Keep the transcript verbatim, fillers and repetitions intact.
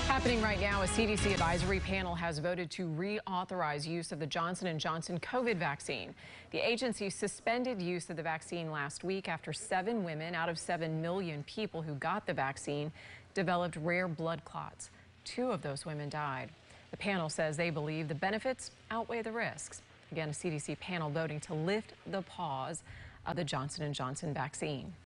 Happening right now, a C D C advisory panel has voted to reauthorize use of the Johnson and Johnson COVID vaccine. The agency suspended use of the vaccine last week after seven women out of seven million people who got the vaccine developed rare blood clots. Two of those women died. The panel says they believe the benefits outweigh the risks. Again, a C D C panel voting to lift the pause of the Johnson and Johnson vaccine.